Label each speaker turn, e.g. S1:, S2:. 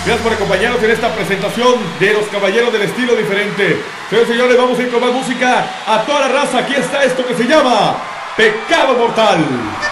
S1: Gracias por acompañarnos en esta presentación de los Caballeros del Estilo Diferente. Señores y señores, vamos a ir con más música a toda la raza. Aquí está esto que se llama Pecado Mortal.